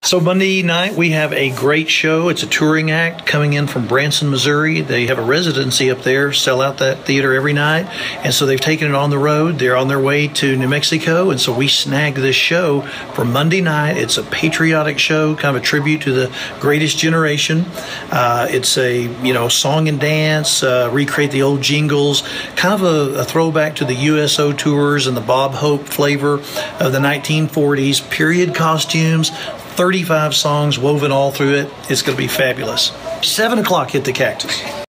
So Monday night, we have a great show. It's a touring act coming in from Branson, Missouri. They have a residency up there, sell out that theater every night. And so they've taken it on the road. They're on their way to New Mexico. And so we snagged this show for Monday night. It's a patriotic show, kind of a tribute to the greatest generation. It's a, song and dance, recreate the old jingles, kind of a throwback to the USO tours and the Bob Hope flavor of the 1940s, period costumes, 35 songs woven all through it. It's going to be fabulous. 7 o'clock, hit the Cactus.